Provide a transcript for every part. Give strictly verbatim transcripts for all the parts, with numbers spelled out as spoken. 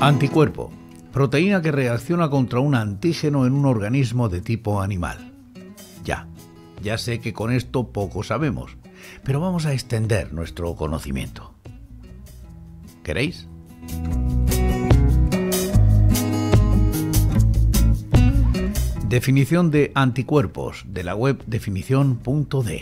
Anticuerpo. Proteína que reacciona contra un antígeno en un organismo de tipo animal. Ya, ya sé que con esto poco sabemos, pero vamos a extender nuestro conocimiento. ¿Queréis? Definición de anticuerpos de la web definición punto de.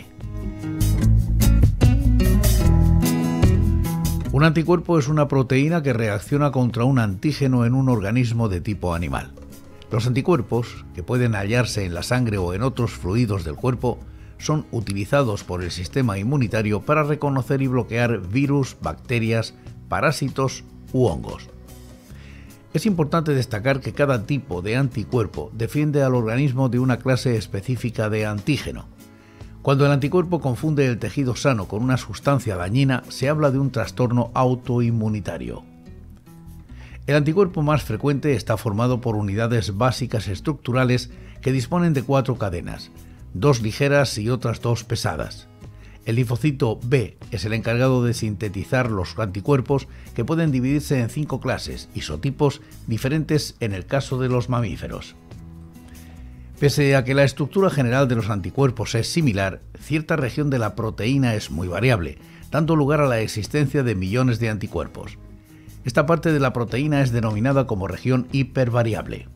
Un anticuerpo es una proteína que reacciona contra un antígeno en un organismo de tipo animal. Los anticuerpos, que pueden hallarse en la sangre o en otros fluidos del cuerpo, son utilizados por el sistema inmunitario para reconocer y bloquear virus, bacterias, parásitos u hongos. Es importante destacar que cada tipo de anticuerpo defiende al organismo de una clase específica de antígeno. Cuando el anticuerpo confunde el tejido sano con una sustancia dañina, se habla de un trastorno autoinmunitario. El anticuerpo más frecuente está formado por unidades básicas estructurales que disponen de cuatro cadenas, dos ligeras y otras dos pesadas. El linfocito B es el encargado de sintetizar los anticuerpos, que pueden dividirse en cinco clases, isotipos diferentes en el caso de los mamíferos. Pese a que la estructura general de los anticuerpos es similar, cierta región de la proteína es muy variable, dando lugar a la existencia de millones de anticuerpos. Esta parte de la proteína es denominada como región hipervariable.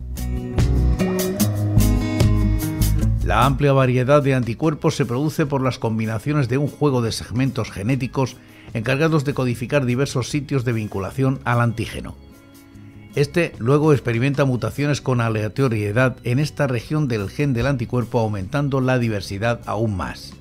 La amplia variedad de anticuerpos se produce por las combinaciones de un juego de segmentos genéticos encargados de codificar diversos sitios de vinculación al antígeno. Este luego experimenta mutaciones con aleatoriedad en esta región del gen del anticuerpo, aumentando la diversidad aún más.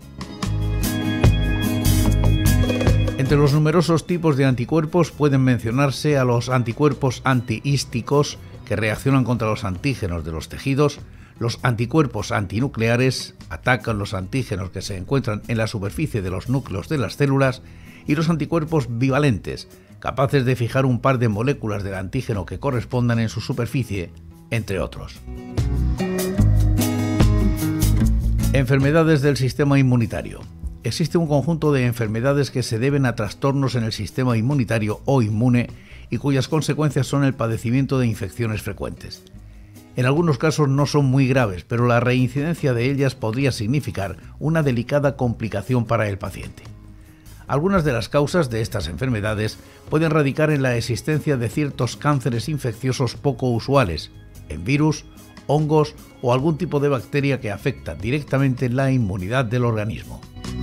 Entre los numerosos tipos de anticuerpos pueden mencionarse a los anticuerpos antiísticos, que reaccionan contra los antígenos de los tejidos. Los anticuerpos antinucleares atacan los antígenos que se encuentran en la superficie de los núcleos de las células, y los anticuerpos bivalentes, capaces de fijar un par de moléculas del antígeno que correspondan en su superficie, entre otros. Enfermedades del sistema inmunitario. Existe un conjunto de enfermedades que se deben a trastornos en el sistema inmunitario o inmune y cuyas consecuencias son el padecimiento de infecciones frecuentes. En algunos casos no son muy graves, pero la reincidencia de ellas podría significar una delicada complicación para el paciente. Algunas de las causas de estas enfermedades pueden radicar en la existencia de ciertos cánceres infecciosos poco usuales, en virus, hongos o algún tipo de bacteria que afecta directamente la inmunidad del organismo.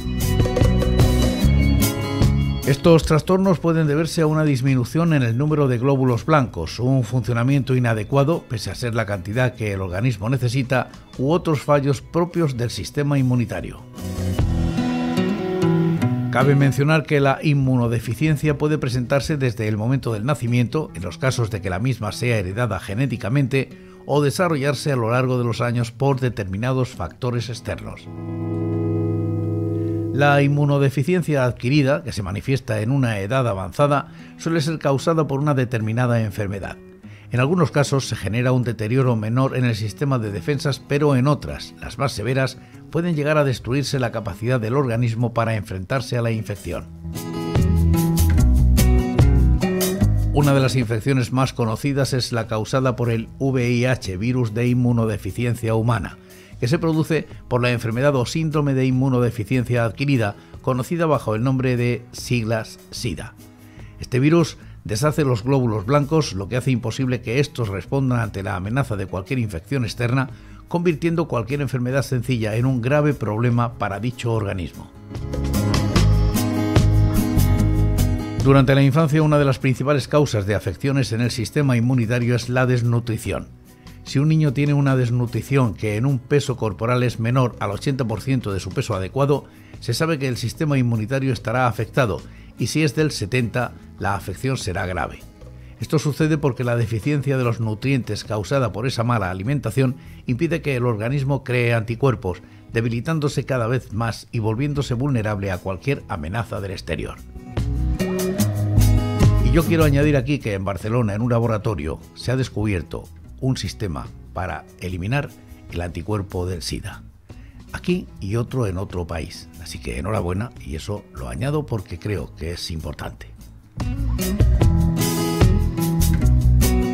Estos trastornos pueden deberse a una disminución en el número de glóbulos blancos, un funcionamiento inadecuado, pese a ser la cantidad que el organismo necesita, u otros fallos propios del sistema inmunitario. Cabe mencionar que la inmunodeficiencia puede presentarse desde el momento del nacimiento, en los casos de que la misma sea heredada genéticamente, o desarrollarse a lo largo de los años por determinados factores externos. La inmunodeficiencia adquirida, que se manifiesta en una edad avanzada, suele ser causada por una determinada enfermedad. En algunos casos se genera un deterioro menor en el sistema de defensas, pero en otras, las más severas, pueden llegar a destruirse la capacidad del organismo para enfrentarse a la infección. Una de las infecciones más conocidas es la causada por el V I H, virus de inmunodeficiencia humana, que se produce por la enfermedad o síndrome de inmunodeficiencia adquirida, conocida bajo el nombre de siglas SIDA. Este virus deshace los glóbulos blancos, lo que hace imposible que estos respondan ante la amenaza de cualquier infección externa, convirtiendo cualquier enfermedad sencilla en un grave problema para dicho organismo. Durante la infancia, una de las principales causas de afecciones en el sistema inmunitario es la desnutrición. Si un niño tiene una desnutrición que en un peso corporal es menor al ochenta por ciento de su peso adecuado, se sabe que el sistema inmunitario estará afectado, y si es del setenta por ciento, la afección será grave. Esto sucede porque la deficiencia de los nutrientes causada por esa mala alimentación impide que el organismo cree anticuerpos, debilitándose cada vez más y volviéndose vulnerable a cualquier amenaza del exterior. Y yo quiero añadir aquí que en Barcelona, en un laboratorio, se ha descubierto un sistema para eliminar el anticuerpo del SIDA. Aquí y otro en otro país. Así que enhorabuena, y eso lo añado porque creo que es importante.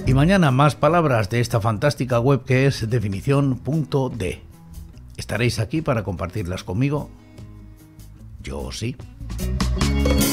Y mañana más palabras de esta fantástica web que es definición punto de. ¿Estaréis aquí para compartirlas conmigo? Yo sí.